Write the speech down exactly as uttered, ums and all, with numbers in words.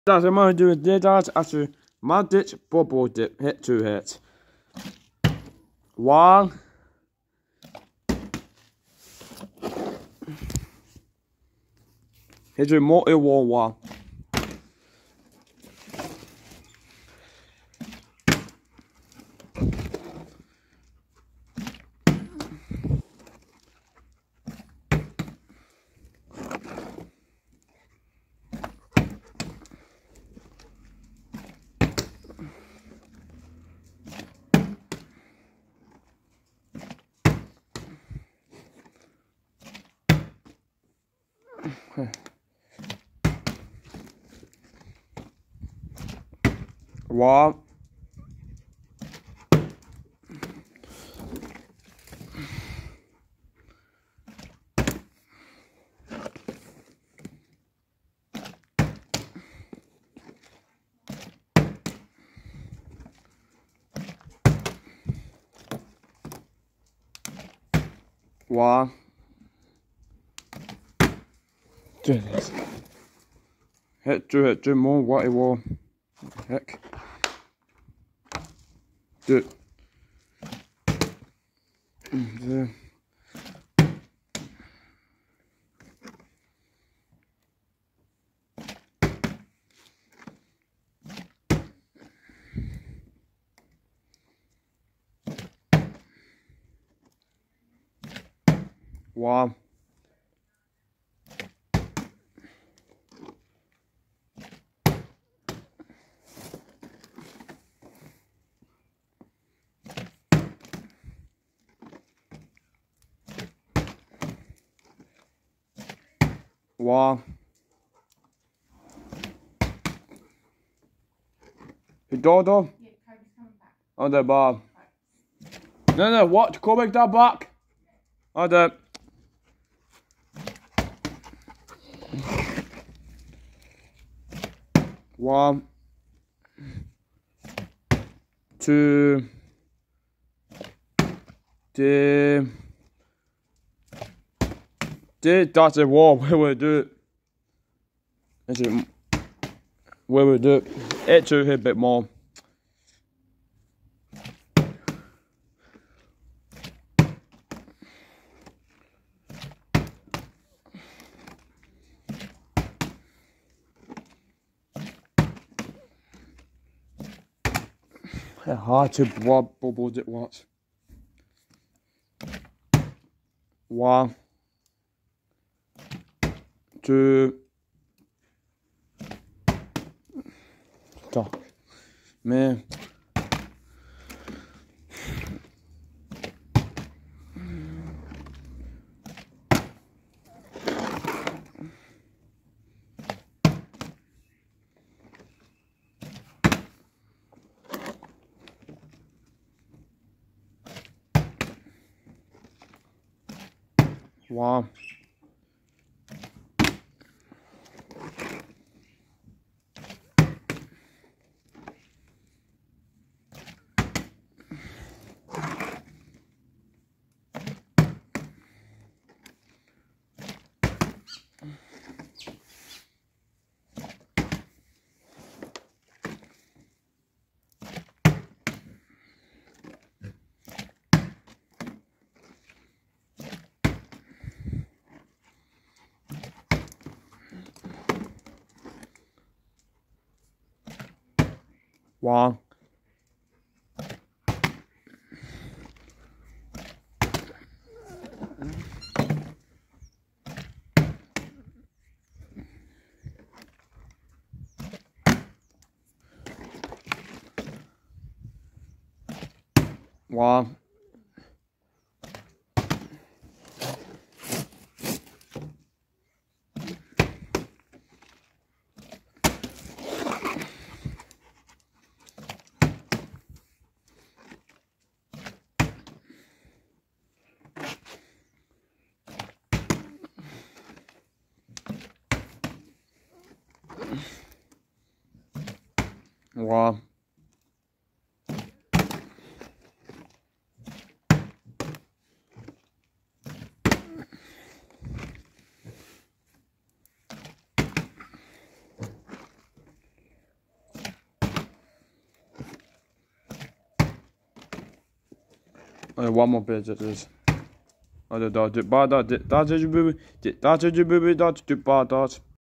That's what I'm going to do with this, guys. After my ditch, bubble dip, hit two hits. One. Hit your multi one one. One. One. Do this. Hit two, hit two more, what it was. Heck. Do it. Do. One. One. Hey, Dodo? Yeah, Kobe's coming back. Oh, there, Bob. Right. No, no, what? Kobe, that back? Oh, there. One. Two. Three. Did that's a wall where we do it. Is it where we do it? It to a bit more. How hard to blob bubbles it was. One. Two. Stop. Man. One. One. One. One. Oh, one more page it is. Oh, the dodge, dodge, dodge, dodge, dodge, dodge, dodge, dodge, dodge, dodge, dodge, dodge,